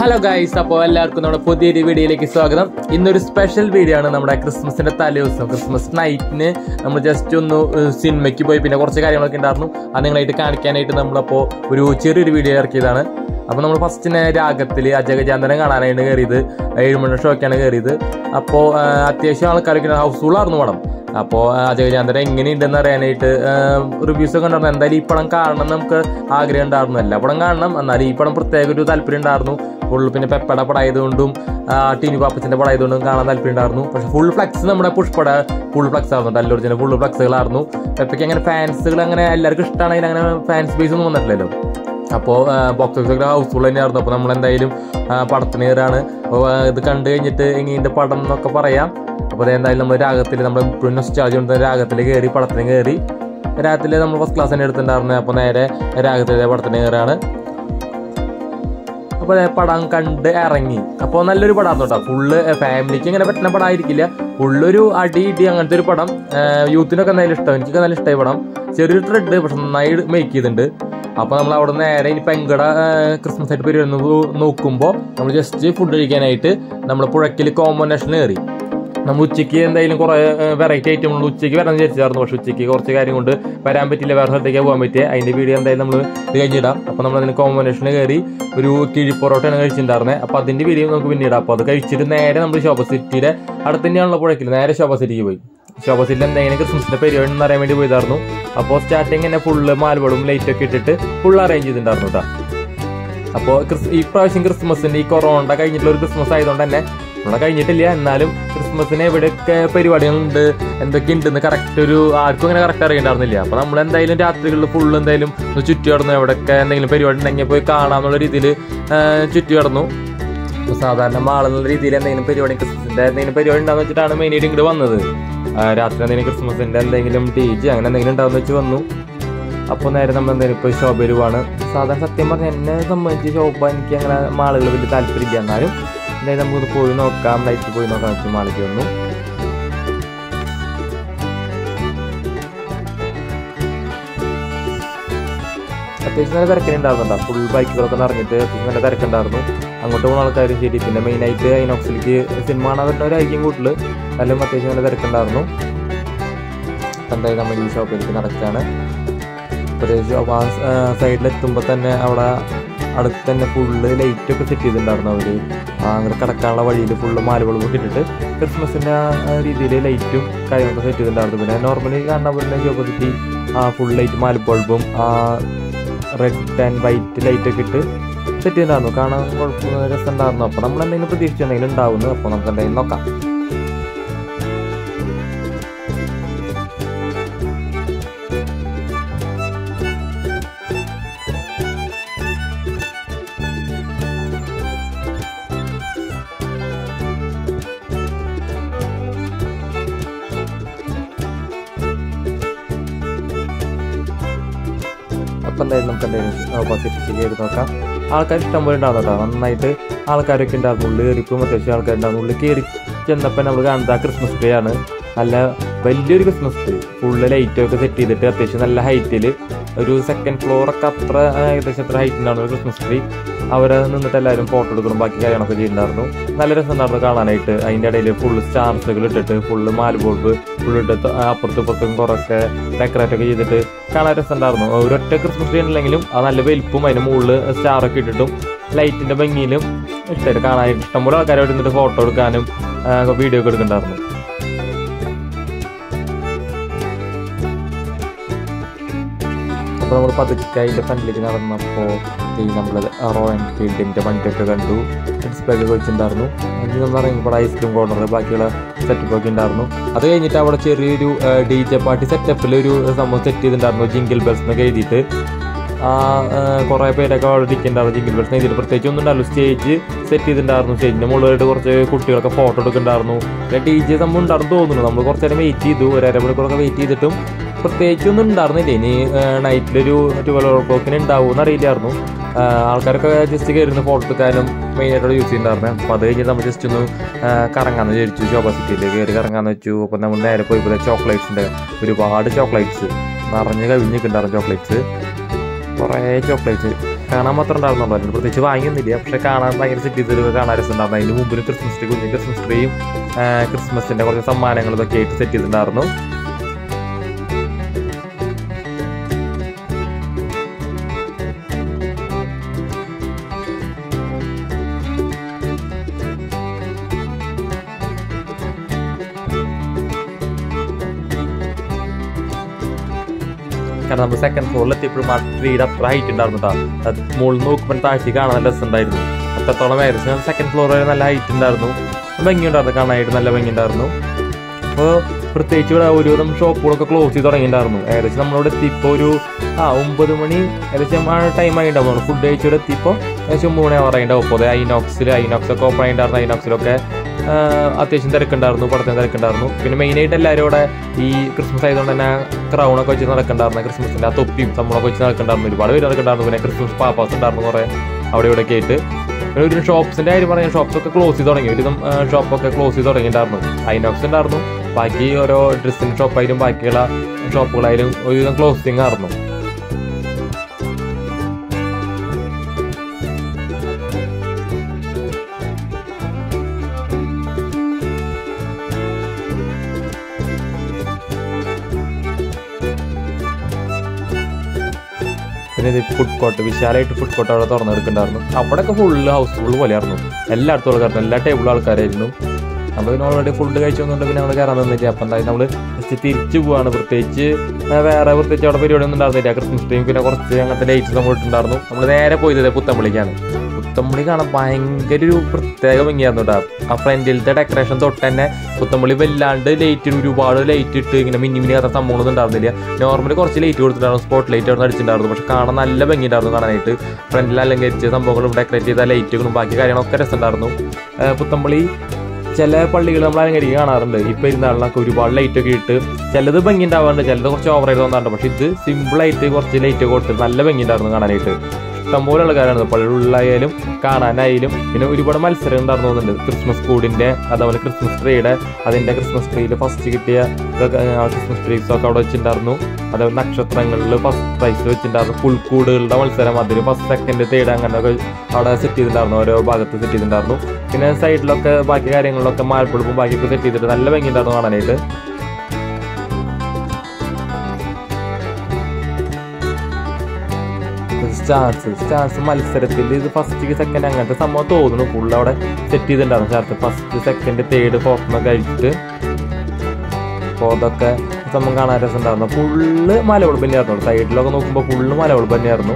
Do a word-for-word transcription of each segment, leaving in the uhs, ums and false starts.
Hello guys, അപ്പോൾ എല്ലാവർക്കും നമ്മുടെ പുതിയൊരു വീഡിയോയിലേക്ക് സ്വാഗതം. ഇന്നൊരു സ്പെഷ്യൽ വീഡിയോ ആണ്. നമ്മുടെ ക്രിസ്മസിന്റെ തലേദിവസം ക്രിസ്മസ് നൈറ്റിന് നമ്മൾ ജസ്റ്റ് ഒന്ന് സിനിമയ്ക്ക് പോയി പിന്നെ കുറച്ച് കാര്യങ്ങളൊക്കെ ഉണ്ടായിരുന്നു. അത് നിങ്ങളായിട്ട് കാണിക്കാനായിട്ട് നമ്മളപ്പോൾ ഒരു ചെറിയൊരു വീഡിയോ ഇറക്കിയതാണ്. അപ്പോൾ നമ്മൾ ഫസ്റ്റിന് രാഗത്തിൽ അജഗജാന്തരം കാണാനായിട്ട് കയറിയത് ഏഴുമണി ഷോയ്ക്കാണ് കയറിയത്. അപ്പോൾ അത്യാവശ്യം ആൾക്കാരൊക്കെ ഹൗസ്ഫുള്ളായിരുന്നു പടം. അപ്പോൾ അജഗജാന്തരം എങ്ങനെയുണ്ടെന്ന് അറിയാനായിട്ട് റിവ്യൂസ് ഒക്കെ ഉണ്ടായിരുന്നു. എന്തായാലും ഈ പടം കാണണം നമുക്ക് ആഗ്രഹം ഉണ്ടായിരുന്നു. എല്ലാ പടം കാണണം, എന്നാലും ഈ പടം പ്രത്യേക ഒരു താല്പര്യം ഉണ്ടായിരുന്നു. ഫുൾ പിന്നെ പെപ്പയുടെ പടം ആയതുകൊണ്ടും ടീനി പാപ്പച്ചിൻ്റെ പടം ആയതുകൊണ്ടും കാണാൻ താല്പര്യം ഉണ്ടായിരുന്നു. പക്ഷേ ഫുൾ ഫ്ലക്സ് നമ്മുടെ പുഷ്പട ഫുൾ ഫ്ലക്സ് ആയിരുന്നു. അല്ലൊറിജിനൽ ഫുൾ ഫ്ലക്സുകളായിരുന്നു. പെപ്പയ്ക്ക് അങ്ങനെ ഫാൻസുകൾ അങ്ങനെ എല്ലാവർക്കും ഇഷ്ടമാണെങ്കിൽ അങ്ങനെ ഫാൻസ് ബേസ് ഒന്നും വന്നിട്ടില്ലല്ലോ. അപ്പോൾ ബോക്സ് ഓഫീസൊക്കെ ഹൗസ്ഫുൾ തന്നെയായിരുന്നു. അപ്പോൾ നമ്മളെന്തായാലും പടത്തിന് കയറാണ്. ഇത് കണ്ടു കഴിഞ്ഞിട്ട് ഇങ്ങനത്തെ പടം എന്നൊക്കെ പറയാം. അപ്പോൾ അതെന്തായാലും നമ്മൾ രാഗത്തിൽ നമ്മൾ നൊസ്റ്റാൾജി കൊണ്ട് രാഗത്തിൽ കയറി പടത്തിന് കയറി. രാഗത്തിൽ നമ്മൾ ഫസ്റ്റ് ക്ലാസ് തന്നെ എടുത്തിട്ടുണ്ടായിരുന്നു. അപ്പോൾ നേരെ രാഗത്തിലെ പടത്തിന് കയറാണ്. അപ്പോൾ പടം കണ്ട് ഇറങ്ങി. അപ്പോൾ നല്ലൊരു പടമായിരുന്നു കേട്ടോ. ഫുള്ള് ഫാമിലിക്ക് ഇങ്ങനെ പറ്റുന്ന പടമായിരിക്കില്ല. ഫുള്ളൊരു അടി ഇടി അങ്ങനത്തെ ഒരു പടം. യൂത്തിനൊക്കെ എന്തായാലും ഇഷ്ടം, എനിക്കൊക്കെ നല്ല ഇഷ്ടമായി പടം. ചെറിയൊരു ത്രെഡ് പക്ഷെ നന്നായി മേക്ക് ചെയ്തിട്ടുണ്ട്. അപ്പോൾ നമ്മൾ അവിടെ നേരെ ഇനി പെങ്കട ക്രിസ്മസ് ആയിട്ട് പരിപാടി നോക്കുമ്പോൾ നമ്മൾ ജസ്റ്റ് ഫുഡ് കഴിക്കാനായിട്ട് നമ്മൾ പുഴയ്ക്കൽ കോമ്പിനേഷൻ കയറി. നമ്മൾ ഉച്ചയ്ക്ക് എന്തായാലും കുറേ വെറൈറ്റി ഐറ്റം ഉച്ചയ്ക്ക് വരാൻ വിചാരിച്ചായിരുന്നു. പക്ഷേ ഉച്ചയ്ക്ക് കുറച്ച് കാര്യം കൊണ്ട് വരാൻ പറ്റില്ല, വേറെ സ്ഥലത്തേക്ക് പോകാൻ പറ്റിയ. അതിൻ്റെ വീഡിയോ എന്തായാലും നമ്മൾ ഇത് കഴിഞ്ഞിടാം. അപ്പോൾ നമ്മൾ അതിന് കോമ്പിനേഷന് കയറി ഒരു കിഴി പൊറോട്ടയാണ് കഴിച്ചിട്ടുണ്ടായിരുന്നത്. അപ്പോൾ അതിൻ്റെ വീഡിയോ നമുക്ക് പിന്നീട്. അപ്പോൾ അത് കഴിച്ചിട്ട് നേരെ നമ്മൾ ശോഭ സിറ്റിയുടെ അടുത്ത് തന്നെയാണല്ലോ പുഴയ്ക്കിൽ, നേരെ ശോഭ സിറ്റിക്ക് പോയി. ശോഭ സിറ്റിയിൽ എന്തെങ്കിലും ക്രിസ്മസിൻ്റെ പരിപാടി എന്ന് അറിയാൻ വേണ്ടി പോയതായിരുന്നു. അപ്പോൾ സ്റ്റാർട്ടിങ് തന്നെ ഫുള്ള് മാൽവളും ലൈറ്റൊക്കെ ഇട്ടിട്ട് ഫുൾ അറേഞ്ച് ചെയ്തിട്ടുണ്ടായിരുന്നു കേട്ടോ. അപ്പോൾ ക്രിസ് ഈ പ്രാവശ്യം ക്രിസ്മസിൻ്റെ ഈ കൊറോണ കഴിഞ്ഞിട്ടുള്ള ഒരു ക്രിസ്മസ് ആയതുകൊണ്ട് തന്നെ ഇവിടെ കഴിഞ്ഞിട്ടില്ല. എന്നാലും ക്രിസ്മസിന് എവിടെയൊക്കെ പരിപാടികളുണ്ട് എന്തൊക്കെ ഉണ്ടെന്ന് കറക്റ്റ് ഒരു ആർക്കും അങ്ങനെ കറക്റ്റ് അറിയണ്ടായിരുന്നില്ല. അപ്പോൾ നമ്മൾ എന്തായാലും രാത്രികളിൽ ഫുള്ള് എന്തായാലും ഒന്ന് ചുറ്റി കിടന്നു. എവിടെയൊക്കെ എന്തെങ്കിലും പരിപാടി ഉണ്ടെങ്കിൽ പോയി കാണാമെന്നുള്ള രീതിയിൽ ചുറ്റി കിടന്നു. അപ്പോൾ സാധാരണ മാളെന്നുള്ള രീതിയിൽ എന്തെങ്കിലും പരിപാടി ക്രിസ്മസിൻ്റെ എന്തെങ്കിലും പരിപാടി ഉണ്ടാകുന്ന വെച്ചിട്ടാണ് മെയിനായിട്ട് ഇങ്ങോട്ട് വന്നത്. രാത്രി എന്തെങ്കിലും ക്രിസ്മസിൻ്റെ എന്തെങ്കിലും ഡി ജെ അങ്ങനെ എന്തെങ്കിലും ഉണ്ടാകുന്ന വെച്ച് വന്നു. അപ്പോൾ നേരെ നമ്മൾ എന്തായാലും ഇപ്പോൾ ഷോപ്പ് വരുവാണ്. സാധാരണ സത്യം പറഞ്ഞാൽ എന്നെ സംബന്ധിച്ച് ഷോപ്പ് എനിക്ക് അങ്ങനെ മാളുകൾ വലിയ താല്പര്യമില്ല. എന്നാലും എന്തായാലും നമുക്കൊന്ന് പോയി നോക്കാം, നൈറ്റ് പോയി നോക്കാൻ വെച്ച് മാളിക്ക് വന്നു. അത്യാവശ്യം നല്ല തിരക്കുണ്ടായിരുന്നുണ്ടോ. ഫുൾ ബൈക്കുകളൊക്കെ നിറഞ്ഞിട്ട് അത്യാവശ്യം നല്ല തിരക്കുണ്ടായിരുന്നു. അങ്ങോട്ട് പോകുന്ന ആൾക്കാരും ശരി. പിന്നെ മെയിനായിട്ട് ഐനോക്സിലേക്ക് സിനിമ കാണാൻ വരുന്നവരായിരിക്കും കൂടുതൽ. എല്ലാം അത്യാവശ്യം നല്ല തിരക്കുണ്ടായിരുന്നു. എന്തായാലും നമ്മൾ ഈ ഷോപ്പിലേക്ക് നടക്കുകയാണ്. പ്രത്യേകിച്ച് ആ സൈഡിലെത്തുമ്പോൾ തന്നെ അവിടെ അടുത്ത് തന്നെ ഫുള്ള് ലൈറ്റൊക്കെ സെറ്റ് ചെയ്തിട്ടുണ്ടായിരുന്നു അവർ. അങ്ങനെ കിടക്കാനുള്ള വഴിയിൽ ഫുള്ള് മാലുകളും ഇട്ടിട്ട് ക്രിസ്മസിൻ്റെ രീതിയിൽ ലൈറ്റും കാര്യങ്ങളൊക്കെ സെറ്റ് ചെയ്തിട്ടുണ്ടായിരുന്നു. പിന്നെ നോർമലി കാണാൻ പറ്റുന്ന ജോബിറ്റി ആ ഫുൾ ലൈറ്റ് മാലു ബൾബും ആ റെഡ് ആൻഡ് വൈറ്റ് ലൈറ്റൊക്കെ ഇട്ട് സെറ്റ് ചെയ്തിട്ടുണ്ടായിരുന്നു. കാണാൻ കുഴപ്പം രസമുണ്ടായിരുന്നു. അപ്പോൾ നമ്മൾ എന്തെങ്കിലും പ്രതീക്ഷിച്ചെന്തെങ്കിലും ഉണ്ടാവുന്നു. അപ്പോൾ നമുക്ക് എന്തെങ്കിലും നോക്കാം. അപ്പം എന്തായാലും നമുക്ക് എന്തായാലും ഓപ്പോസിറ്റ് കയറി നോക്കാം. ആൾക്കാർ ഇഷ്ടം പോലെ ഉണ്ടാകും കേട്ടോ. നന്നായിട്ട് ആൾക്കാരൊക്കെ ഉണ്ടായിരുന്നു. ഉള്ളിൽ കയറിയപ്പോൾ അത്യാവശ്യം ആൾക്കാരുണ്ടാകും. ഉള്ളിൽ കയറി ചെന്നപ്പോൾ നമ്മൾ കാണുന്നത് ആ ക്രിസ്മസ് ട്രീ ആണ്. നല്ല വലിയൊരു ക്രിസ്മസ് ട്രീ ഫുള്ള് ലൈറ്റൊക്കെ സെറ്റ് ചെയ്തിട്ട് അത്യാവശ്യം നല്ല ഹൈറ്റിൽ ഒരു സെക്കൻഡ് ഫ്ലോറൊക്കെ അത്ര ഏകദേശം എത്ര ഹൈറ്റിനാണ് ക്രിസ്മസ് ട്രീ. അവരെ നിന്നിട്ട് എല്ലാവരും ഫോട്ടോ എടുക്കണം, ബാക്കി കാര്യങ്ങളൊക്കെ ചെയ്യുന്നുണ്ടായിരുന്നു. നല്ല രസം ഉണ്ടായിരുന്നു കാണാനായിട്ട്. അതിൻ്റെ ഇടയിൽ ഫുള്ള് സ്റ്റാർസുകൾ ഇട്ടിട്ട് ഫുള്ള് മാല് ബോൾബ് ഫുള്ള് ഇട്ട് അപ്പുറത്തും ഇപ്പുറത്തും കുറേയൊക്കെ ഡെക്കറേറ്റൊക്കെ ചെയ്തിട്ട് കാണാൻ രസം ഉണ്ടായിരുന്നു. ഒരൊറ്റ ക്രിസ്മസ് ട്രീ ഉണ്ടെങ്കിലും അത് നല്ല വലിപ്പും അതിൻ്റെ മുകളിൽ സ്റ്റാറൊക്കെ ഇട്ടിട്ടും ലൈറ്റിൻ്റെ ഭംഗിയിലും ഇഷ്ടമായിട്ട് കാണാനായിട്ട് ഇഷ്ടംപോലെ ആൾക്കാരെ ഇരുന്നിട്ട് ഫോട്ടോ എടുക്കാനും വീഡിയോ ഒക്കെ എടുക്കുന്നുണ്ടായിരുന്നു. അപ്പോൾ നമ്മൾ പതുക്കെ അതിൻ്റെ ഫ്രണ്ടിലേക്ക് നടന്നപ്പോൾ ഈ നമ്മൾ റോയൽ എൻഫീൽഡിൻ്റെ വണ്ടിയൊക്കെ കണ്ടു. ഡിസ്പ്ലേ ഒക്കെ വെച്ചിട്ടുണ്ടായിരുന്നു. അതിന് നമ്മൾ ഇറങ്ങിയപ്പോൾ ഐസ്ക്രീം കോർണർ ബാക്കിയുള്ള സെറ്റപ്പൊക്കെ ഉണ്ടായിരുന്നു. അത് കഴിഞ്ഞിട്ട് അവിടെ ചെറിയൊരു ഡി ജെ പാർട്ടി സെറ്റപ്പിൽ ഒരു സംഭവം സെറ്റ് ചെയ്തിട്ടുണ്ടായിരുന്നു. ജിങ്കിൾ ബെൽസ് എന്നൊക്കെ എഴുതിയിട്ട് കുറേ പേരൊക്കെ അവിടെ ഇരിക്കുന്നുണ്ടായിരുന്നു. ജിങ്കിൾ ബെൽസ് എഴുതിയിട്ട് പ്രത്യേകിച്ച് ഒന്നും ഉണ്ടായിരുന്നു. സ്റ്റേജ് സെറ്റ് ചെയ്തിട്ടുണ്ടായിരുന്നു. സ്റ്റേജിൻ്റെ മുകളിലായിട്ട് കുറച്ച് കുട്ടികളൊക്കെ ഫോട്ടോ എടുക്കുന്നുണ്ടായിരുന്നു. പിന്നെ ഡി ജെ സംഭവം ഉണ്ടായിരുന്നു തോന്നുന്നു. നമ്മൾ കുറച്ച് നേരം വെയിറ്റ് ചെയ്തു. ഒരു അരമണിക്കൂറൊക്കെ വെയിറ്റ് ചെയ്തിട്ടും പ്രത്യേകിച്ചൊന്നും ഉണ്ടായിരുന്നില്ല. ഇനി നൈറ്റിലൊരു ട്വൽവ് ഓ ക്ലോക്കിന് ഉണ്ടാവുമെന്ന് അറിയില്ലായിരുന്നു. ആൾക്കാരൊക്കെ ജസ്റ്റ് കയറുന്ന ഫോട്ടോ എടുക്കാനും മെയിനായിട്ട് യൂസ് ചെയ്യുന്നുണ്ടായിരുന്നത്. അപ്പോൾ അത് കഴിഞ്ഞ് നമ്മൾ ജസ്റ്റ് ഒന്ന് കറങ്ങാമെന്ന് വിചാരിച്ചു. ശോഭ സിറ്റിയിൽ കയറി കറങ്ങാമെന്ന് വെച്ചു. അപ്പോൾ നമ്മൾ നേരെ പോയപ്പോൾ ചോക്ലേറ്റ്സിൻ്റെ ഒരുപാട് ചോക്ലേറ്റ്സ് നിറഞ്ഞ് കവിഞ്ഞിട്ടുണ്ടായിരുന്നു. ചോക്ലേറ്റ്സ് കുറേ ചോക്ലേറ്റ്സ് കാണാൻ മാത്രം ഉണ്ടായിരുന്നുണ്ടായിരുന്നു. പ്രത്യേകിച്ച് വാങ്ങിയൊന്നുമില്ല, പക്ഷെ കാണാൻ ഭയങ്കര സെറ്റ് ചെയ്ത് കാണാൻ രസമുണ്ടായിരുന്നു. അതിന് മുമ്പിൽ ക്രിസ്മസ് ട്രീ, കുഞ്ഞ് ക്രിസ്മസ് ട്രീയും ക്രിസ്മസിൻ്റെ കുറച്ച് സമ്മാനങ്ങളും ഇതൊക്കെ ആയിട്ട് സെറ്റ് ചെയ്തിട്ടുണ്ടായിരുന്നു. കാരണം നമ്മൾ സെക്കൻഡ് ഫ്ലോറിൽ എത്തിയപ്പോഴും ആ ട്രീയുടെ അത്ര ഹൈറ്റ് ഉണ്ടായിരുന്നു കേട്ടോ. അത് മുകളിൽ നോക്കുമ്പോൾ താഴ്ത്തി കാണാൻ നല്ല രസമുണ്ടായിരുന്നു. അത്രത്തോളം ഏകദേശം സെക്കൻഡ് ഫ്ലോർ വരെ നല്ല ഹൈറ്റ് ഉണ്ടായിരുന്നു, ഭംഗിയുണ്ടായിരുന്നു, കാണാനായിട്ട് നല്ല ഭംഗിയുണ്ടായിരുന്നു. അപ്പോൾ പ്രത്യേകിച്ച് ഇവിടെ ഒരുവിധം ഷോപ്പുകളൊക്കെ ക്ലോസ് ചെയ്ത് തുടങ്ങിയിട്ടുണ്ടായിരുന്നു. ഏകദേശം നമ്മളിവിടെ എത്തിയപ്പോൾ ഒരു ആ ഒമ്പത് മണി ഏകദേശം ആ ടൈം ആയിട്ടുണ്ടാവും. ഫുഡ് കഴിച്ചിവിടെ എത്തിയപ്പോൾ ഏകദേശം ഒമ്പത് മണി ആവാറായിട്ടുണ്ടാവും. അപ്പോൾ ഐനോക്സിൽ ഐനോക്സൊക്കെ ഓപ്പൺ ആയിട്ടുണ്ടായിരുന്നു. ഐനോക്സിലൊക്കെ അത്യാവശ്യം തിരക്കുണ്ടായിരുന്നു, പടത്തിന് തിരക്കുണ്ടായിരുന്നു. പിന്നെ മെയിനായിട്ട് എല്ലാവരും ഇവിടെ ഈ ക്രിസ്മസ് ആയതുകൊണ്ട് തന്നെ ക്രൗണൊക്കെ വെച്ച് നടക്കുന്നുണ്ടായിരുന്നു. ക്രിസ്മസിൻ്റെ ആ തൊപ്പിയും സംഭവമൊക്കെ വെച്ച് നടക്കുന്നുണ്ടായിരുന്നു. ഒരുപാട് പേര് നടക്കുന്നുണ്ടായിരുന്നു. പിന്നെ ക്രിസ്മസ് പാപ്പാസ് ഉണ്ടായിരുന്നു കുറേ അവിടെ ഇവിടെയൊക്കെ ആയിട്ട്. പിന്നെ ഒരു ഷോപ്സിൻ്റെ കാര്യം പറഞ്ഞാൽ ഷോപ്സൊക്കെ ക്ലോസ് ചെയ്ത് തുടങ്ങി. ഒരുവിധം ഷോപ്പൊക്കെ ക്ലോസ് ചെയ്ത് തുടങ്ങിയിട്ടുണ്ടായിരുന്നു. ഐനോക്സ് ഉണ്ടായിരുന്നു, ബാക്കി ഓരോ ഡ്രസ്സിൻ്റെ ഷോപ്പായാലും ബാക്കിയുള്ള ഷോപ്പുകളായാലും ഒരുവിധം ക്ലോസിങ് ആയിരുന്നു. പിന്നെ ഇത് ഫുഡ് കോർട്ട്, വിശാലമായിട്ട് ഫുഡ് കോർട്ട് അവിടെ തുറന്നെടുക്കുന്നുണ്ടായിരുന്നു. അവിടെയൊക്കെ ഫുള്ള് ഹൗസ്ഫുൾ പോലെയായിരുന്നു. എല്ലായിടത്തും ആൾക്കാരുന്നു, എല്ലാ ടേബിളും ആൾക്കാരായിരുന്നു. നമ്മൾ പിന്നെ ഓൾറെഡി ഫുഡ് കഴിച്ചൊന്നുകൊണ്ട് പിന്നെ നമ്മൾ കയറാൻ തന്നില്ല. അപ്പം എന്തായാലും നമ്മൾ ജസ്റ്റ് തിരിച്ചു പോവാണ്. പ്രത്യേകിച്ച് വേറെ പ്രത്യേകിച്ച് അവിടെ പരിപാടി ഒന്നും ഉണ്ടായിരുന്നില്ല. ക്രിസ്മസ് ട്രീം പിന്നെ കുറച്ച് അങ്ങനത്തെ ലൈറ്റ്സ് നമ്മൾ ഇട്ടുണ്ടായിരുന്നു. നമ്മൾ നേരെ പോയത് പുത്തമ്പള്ളിക്കാണ്. പുത്തമ്പള്ളി കാണാൻ ഭയങ്കര ഒരു പ്രത്യേക ഭംഗിയായിരുന്നു കേട്ടോ. ആ ഫ്രണ്ടിലത്തെ ഡെക്കറേഷൻ തൊട്ട് തന്നെ പുത്തമ്പള്ളി വല്ലാണ്ട് ലൈറ്റ്, ഒരുപാട് ലൈറ്റ് ഇട്ട് ഇങ്ങനെ മിന്നി മിന്നി കഥ സംഭവങ്ങളൊന്നും ഉണ്ടായിരുന്നില്ല. നോർമലി കുറച്ച് ലൈറ്റ് കൊടുത്തിട്ടുണ്ടായിരുന്നു, സ്പോട്ട് ലൈറ്റ് അവിടെ അടിച്ചിട്ടുണ്ടായിരുന്നു. പക്ഷെ കാണാൻ നല്ല ഭംഗിയുണ്ടായിരുന്നു. കാണാനായിട്ട് ഫ്രണ്ടിൽ അലങ്കരിച്ച സംഭവങ്ങളും ഡെക്കറേറ്റ് ചെയ്ത ലൈറ്റുകളും ബാക്കി കാര്യങ്ങളൊക്കെ രസമുണ്ടായിരുന്നു. പുത്തമ്പള്ളി ചില പള്ളികൾ നമ്മൾ അലങ്കരിക്കുക കാണാറുണ്ട്. ഈ പെരുന്നാളിനൊക്കെ ഒരുപാട് ലൈറ്റൊക്കെ ഇട്ട് ചിലത് ഭംഗി ഉണ്ടാവാറുണ്ട്, ചിലത് കുറച്ച് ഓവർ ആയിട്ട് തോന്നാറുണ്ട്. പക്ഷെ ഇത് സിമ്പിളായിട്ട് കുറച്ച് ലൈറ്റ് കൊടുത്ത് നല്ല ഭംഗി ഉണ്ടായിരുന്നു കാണാനായിട്ട്. ഇഷ്ടംപോലെ ആൾക്കാരാണ് പള്ളികളിലായാലും കാണാനായാലും. പിന്നെ ഒരുപാട് മത്സരം ഉണ്ടായിരുന്നു തോന്നുന്നുണ്ട്. ക്രിസ്മസ് കൂടിൻ്റെ അതേപോലെ ക്രിസ്മസ് ട്രീയുടെ അതിൻ്റെ ക്രിസ്മസ് ട്രീയിൽ ഫസ്റ്റ് കിട്ടിയ ക്രിസ്മസ് ട്രീസൊക്കെ അവിടെ വെച്ചിട്ടുണ്ടായിരുന്നു. അതേപോലെ നക്ഷത്രങ്ങളിൽ ഫസ്റ്റ് പ്രൈസ് വെച്ചിട്ടുണ്ടായിരുന്നു. പുൽക്കൂടുകളുടെ മത്സരം അതിൽ ഫസ്റ്റ് സെക്കൻഡ് തേർഡ് അങ്ങനെയൊക്കെ അവിടെ സെറ്റ് ചെയ്തിട്ടുണ്ടായിരുന്നു, ഓരോ ഭാഗത്ത് സെറ്റ് ചെയ്തിട്ടുണ്ടായിരുന്നു. പിന്നെ സൈഡിലൊക്കെ ബാക്കി കാര്യങ്ങളിലൊക്കെ മാൽപ്പുളുപ്പും ബാക്കിയൊക്കെ സെറ്റ് ചെയ്തിട്ട് നല്ല ഭംഗി ഉണ്ടായിരുന്നു കാണാനായിട്ട്. സ്റ്റാർസ് സ്റ്റാർസ് മത്സരത്തിൽ ഇത് ഫസ്റ്റ് സെക്കൻഡ് അങ്ങനത്തെ സംഭവം തോന്നുന്നു ഫുള്ള് അവിടെ സെറ്റ് ചെയ്തിട്ടുണ്ടായിരുന്നു. Stars first second third fourth എന്നൊക്കെ കഴിച്ചിട്ട് അപ്പോൾ അതൊക്കെ സംഭവം കാണാൻ രസമുണ്ടായിരുന്നു. ഫുള്ള് മലവെളുപ്പ് തന്നെയായിരുന്നു. സൈഡിലൊക്കെ നോക്കുമ്പോൾ ഫുള്ള് മലവെളുപ്പ് തന്നെയായിരുന്നു.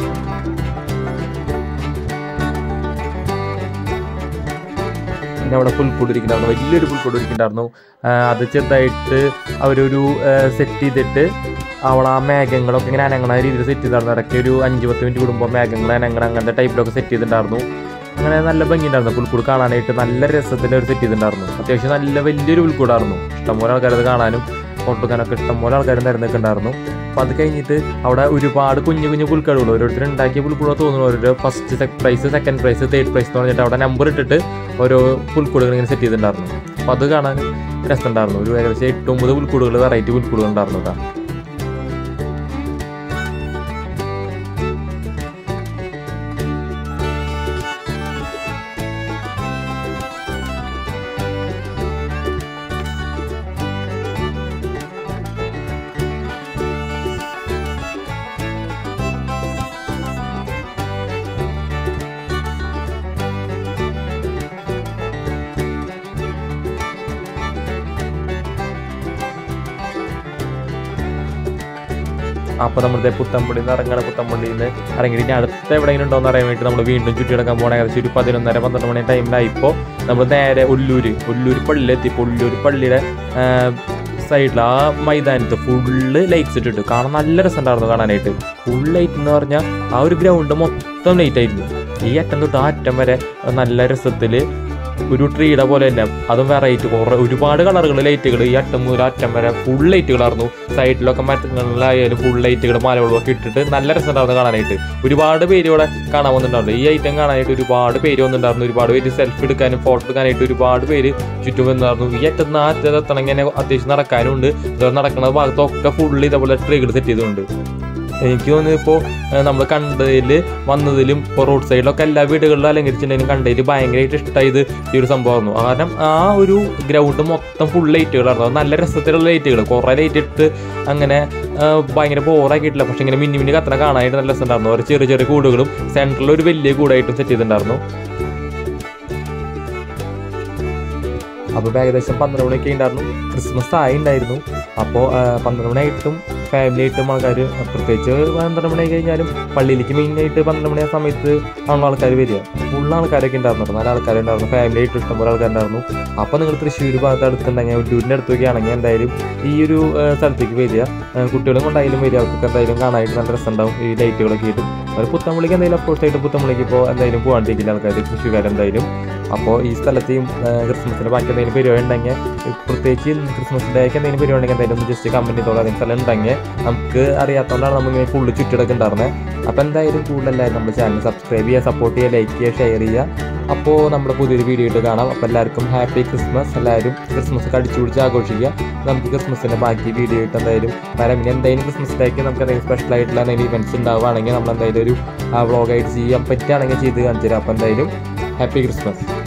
പിന്നെ അവിടെ പുൽക്കൂട് ഇരിക്കുന്നുണ്ടായിരുന്നു, വലിയൊരു പുൽക്കൂട് ഇരിക്കുന്നുണ്ടായിരുന്നു. അത് ചെറുതായിട്ട് അവരൊരു സെറ്റ് ചെയ്തിട്ട് അവിടെ ആ മേഘങ്ങളൊക്കെ ഇങ്ങനെ അനങ്ങണ രീതിയിൽ സെറ്റ് ചെയ്തിട്ടുണ്ടായിരുന്നു. ഇടയ്ക്ക് ഒരു അഞ്ച് പത്ത് മിനിറ്റ് കൂടുമ്പോൾ മേഘങ്ങൾ അനങ്ങണ അങ്ങനത്തെ ടൈപ്പിലൊക്കെ സെറ്റ് ചെയ്തിട്ടുണ്ടായിരുന്നു. അങ്ങനെ നല്ല ഭംഗി ഉണ്ടായിരുന്നു. പുൽക്കൂട് കാണാനായിട്ട് നല്ല രസത്തിൽ അവർ സെറ്റ് ചെയ്തിട്ടുണ്ടായിരുന്നു. അത്യാവശ്യം നല്ല വലിയൊരു പുൽക്കൂടായിരുന്നു. ഇഷ്ടംപോലെ ആൾക്കാരത് കാണാനും ഫോട്ടോ എടുക്കാനൊക്കെ ഇഷ്ടംപോലെ ആൾക്കാരും നിരന്നിട്ടുണ്ടായിരുന്നു. അപ്പോൾ അത് കഴിഞ്ഞിട്ട് അവിടെ ഒരുപാട് കുഞ്ഞു കുഞ്ഞു പുൽക്കൂടുകൾ ഓരോരുത്തർ ഉണ്ടാക്കിയ പുൽക്കൂട് തോന്നുന്നു. ഓരോ first prize second prize third prize എന്ന് പറഞ്ഞിട്ട് അവിടെ നമ്പർ ഇട്ടിട്ട് ഓരോ പുൽക്കൂടുകൾ ഇങ്ങനെ സെറ്റ് ചെയ്തിട്ടുണ്ടായിരുന്നു. അപ്പോൾ അത് കാണാൻ രസമുണ്ടായിരുന്നു. ഒരു ഏകദേശം എട്ട് ഒമ്പത് പുൽക്കൂടുകൾ വെറൈറ്റി പുൽക്കൂടുകൾ ഉണ്ടായിരുന്നു കേട്ടോ. അപ്പോൾ നമ്മുടെ പുത്തമ്പള്ളിയിൽ നിന്ന് ഇറങ്ങണം. പുത്തമ്പള്ളിയിൽ നിന്ന് ഇറങ്ങിയിട്ട് ഇനി അടുത്ത എവിടെയെങ്കിലും ഉണ്ടോ എന്ന് അറിയാൻ വേണ്ടി നമ്മൾ വീണ്ടും ചുറ്റിയെടുക്കാൻ പോകണം. ഏകദേശം ഒരു പതിനൊന്നര പന്ത്രണ്ട് മണി ടൈമിലായിപ്പോൾ നമ്മൾ നേരെ ഒല്ലൂര് ഒല്ലൂര് പള്ളിയിലെത്തിയപ്പോൾ ഒല്ലൂര് പള്ളിയുടെ സൈഡിൽ ആ മൈതാനത്ത് ഫുള്ള് ലൈറ്റ്സ് ഇട്ടിട്ട് കാണാൻ നല്ല രസമുണ്ടായിരുന്നു കാണാനായിട്ട്. ഫുൾ ലൈറ്റ് എന്ന് പറഞ്ഞാൽ ആ ഒരു ഗ്രൗണ്ട് മൊത്തം ലൈറ്റ് ആയിരുന്നു. ഈ അറ്റം തൊട്ട് ആ അറ്റം വരെ നല്ല രസത്തിൽ ഒരു ട്രീയുടെ പോലെ തന്നെ അതും വെറൈറ്റി കുറേ ഒരുപാട് കളറുകൾ ലൈറ്റുകൾ ഈ അറ്റം മുതൽ അറ്റം വരെ ഫുൾ ലൈറ്റുകളായിരുന്നു. സൈഡിലൊക്കെ മരങ്ങളിലായാലും ഫുൾ ലൈറ്റുകൾ മലകളൊക്കെ ഇട്ടിട്ട് നല്ല രസമുണ്ടായിരുന്നു കാണാനായിട്ട്. ഒരുപാട് പേര് ഇവിടെ കാണാൻ വന്നിട്ടുണ്ടായിരുന്നു. ഈ ഐറ്റം കാണാനായിട്ട് ഒരുപാട് പേര് വന്നിട്ടുണ്ടായിരുന്നു. ഒരുപാട് പേര് സെൽഫി എടുക്കാനും ഫോട്ടോ എടുക്കാനായിട്ട് ഒരുപാട് പേര് ചുറ്റും വന്നിരുന്നു. ഈ അറ്റത്ത് നിന്ന് ആ അറ്റത്ത് എത്തണമെങ്കിൽ അത്യാവശ്യം നടക്കാനും ഉണ്ട്. നടക്കുന്ന ഭാഗത്തൊക്കെ ഫുള്ള് ഇതേപോലെ ട്രീകൾ സെറ്റ് ചെയ്തിട്ടുണ്ട്. എനിക്ക് തോന്നുന്നു ഇപ്പോൾ നമ്മൾ കണ്ടതിൽ വന്നതിലും ഇപ്പോൾ റോഡ് സൈഡിലൊക്കെ എല്ലാ വീടുകളിലും അലങ്കരിച്ചിട്ടുണ്ടെങ്കിലും കണ്ടതിൽ ഭയങ്കരമായിട്ട് ഇഷ്ടമായത് ഈ ഒരു സംഭവമായിരുന്നു. കാരണം ആ ഒരു ഗ്രൗണ്ട് മൊത്തം ഫുൾ ലൈറ്റുകളായിരുന്നു. അത് നല്ല രസത്തിലുള്ള ലൈറ്റുകൾ, കുറേ ലൈറ്റ് ഇട്ട് അങ്ങനെ ഭയങ്കര ബോറാക്കിയിട്ടില്ല. പക്ഷെ ഇങ്ങനെ മിന്നി മിന്നി കത്തണ കാണാനായിട്ട് നല്ല രസമുണ്ടായിരുന്നു. ഒരു ചെറിയ ചെറിയ കൂടുകളും സെൻറ്ററിൽ ഒരു വലിയ കൂടായിട്ടും സെറ്റ് ചെയ്തിട്ടുണ്ടായിരുന്നു. അപ്പോൾ ഏകദേശം പന്ത്രണ്ട് മണിയൊക്കെ ഉണ്ടായിരുന്നു. ക്രിസ്മസ് ആയി ഉണ്ടായിരുന്നു. അപ്പോൾ പന്ത്രണ്ട് മണിയായിട്ടും ഫാമിലി ആയിട്ടും ആൾക്കാർ, പ്രത്യേകിച്ച് പന്ത്രണ്ട് മണി കഴിഞ്ഞാലും പള്ളിയിലേക്ക് മെയിനായിട്ട് പന്ത്രണ്ട് മണി ആ സമയത്ത് ആണല്ലോ ആൾക്കാർ വരിക. ഫുൾ ആൾക്കാരൊക്കെ ഉണ്ടായിരുന്നു, നല്ല ആൾക്കാരുണ്ടായിരുന്നു. ഫാമിലി ആയിട്ട് ഇഷ്ടംപോലെ ആൾക്കാരുണ്ടായിരുന്നു. അപ്പോൾ നിങ്ങൾ തൃശ്ശൂർ ഭാഗത്ത് അടുത്തുണ്ടെങ്കിൽ ഒല്ലൂരിൻ്റെ അടുത്തൊക്കെ ആണെങ്കിൽ എന്തായാലും ഈ ഒരു സ്ഥലത്തേക്ക് വരിക, കുട്ടികളും കൊണ്ടായാലും വരിക. അവർക്കൊക്കെ എന്തായാലും കാണാനായിട്ട് നല്ല രസമുണ്ടാവും. ഈ ലൈറ്റുകളൊക്കെ ആയിട്ടും അവർ പുത്തമ്പള്ളിക്ക് എന്തായാലും അപ്പോഴത്തായിട്ട് പുത്തമ്പള്ളിക്ക് ഇപ്പോൾ എന്തായാലും പോകാണ്ടിരിക്കില്ല ആൾക്കാർ, തൃശ്ശൂർക്കാരെന്തായാലും. അപ്പോൾ ഈ സ്ഥലത്തെയും ക്രിസ്മസിൻ്റെ ബാക്കി എന്തെങ്കിലും പരിപാടി ഉണ്ടെങ്കിൽ, പ്രത്യേകിച്ച് ക്രിസ്മസ് ഡേക്ക് എന്തെങ്കിലും പരിപാടി ഉണ്ടെങ്കിൽ എന്തായാലും ഒന്ന് ജസ്റ്റ് കമൻറ്റ് ചെയ്തോളാം. അതിന് സ്ഥലം ഉണ്ടെങ്കിൽ നമുക്ക് അറിയാത്തതുകൊണ്ടാണ് നമ്മളിങ്ങനെ ഫുള്ള് ചുറ്റിടൊക്കെ ഉണ്ടായിരുന്നത്. അപ്പോൾ എന്തായാലും കൂടുതലെല്ലാവരും നമ്മുടെ ചാനൽ സബ്സ്ക്രൈബ് ചെയ്യുക, സപ്പോർട്ട് ചെയ്യുക, ലൈക്ക് ചെയ്യുക, ഷെയർ ചെയ്യുക. അപ്പോൾ നമ്മുടെ പുതിയൊരു വീഡിയോ ആയിട്ട് കാണാം. അപ്പോൾ എല്ലാവർക്കും ഹാപ്പി ക്രിസ്മസ്. എല്ലാവരും ക്രിസ്മസ് ഒക്കെ അടിച്ചു പിടിച്ച് ആഘോഷിക്കുക. നമുക്ക് ക്രിസ്മസിൻ്റെ ബാക്കി വീഡിയോ ആയിട്ട് എന്തായാലും വരാം. പിന്നെ എന്തായാലും ക്രിസ്മസ് ഡേക്ക് നമുക്ക് എന്തെങ്കിലും സ്പെഷ്യൽ ആയിട്ടുള്ള എന്തെങ്കിലും ഇവൻറ്റ്സ് ഉണ്ടാവുകയാണെങ്കിൽ നമ്മൾ എന്തായാലും ഒരു വ്ളോഗായിട്ട് ചെയ്യാൻ പറ്റുകയാണെങ്കിൽ ചെയ്ത് കാണിച്ചു തരാം. അപ്പോൾ എന്തായാലും ഹാപ്പി ക്രിസ്മസ്.